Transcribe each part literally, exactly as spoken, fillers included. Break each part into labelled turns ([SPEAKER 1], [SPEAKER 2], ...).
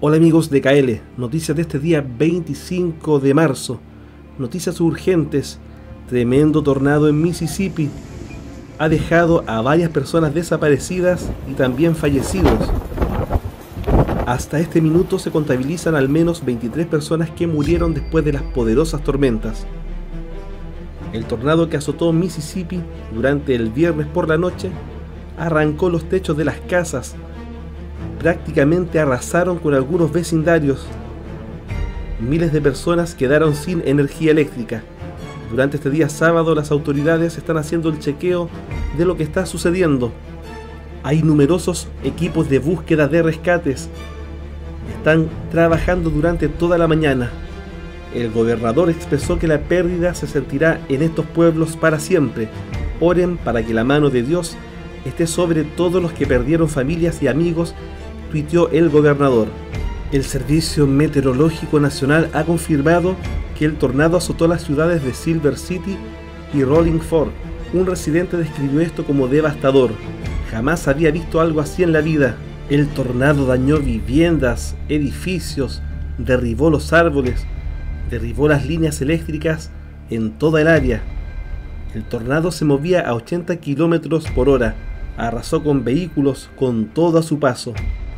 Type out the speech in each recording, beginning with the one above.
[SPEAKER 1] Hola amigos de K L, noticias de este día veinticinco de marzo, noticias urgentes. Tremendo tornado en Mississippi ha dejado a varias personas desaparecidas y también fallecidos. Hasta este minuto se contabilizan al menos veintitrés personas que murieron después de las poderosas tormentas. El tornado que azotó Mississippi durante el viernes por la noche arrancó los techos de las casas, prácticamente arrasaron con algunos vecindarios. Miles de personas quedaron sin energía eléctrica. Durante este día sábado las autoridades están haciendo el chequeo de lo que está sucediendo. Hay numerosos equipos de búsqueda de rescates. Están trabajando durante toda la mañana. El gobernador expresó que la pérdida se sentirá en estos pueblos para siempre. Oren para que la mano de Dios esté sobre todos los que perdieron familias y amigos, tuiteó el gobernador. El Servicio Meteorológico Nacional ha confirmado que el tornado azotó las ciudades de Silver City y Rolling Fork. Un residente describió esto como devastador. Jamás había visto algo así en la vida. El tornado dañó viviendas, edificios, derribó los árboles, derribó las líneas eléctricas en toda el área. El tornado se movía a ochenta kilómetros por hora, arrasó con vehículos con todo a su paso.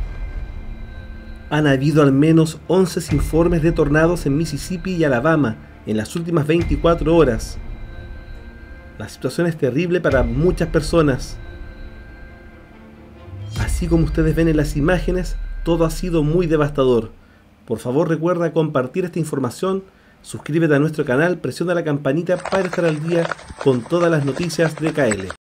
[SPEAKER 1] Han habido al menos once informes de tornados en Mississippi y Alabama en las últimas veinticuatro horas. La situación es terrible para muchas personas. Así como ustedes ven en las imágenes, todo ha sido muy devastador. Por favor, recuerda compartir esta información, suscríbete a nuestro canal, presiona la campanita para estar al día con todas las noticias de K L.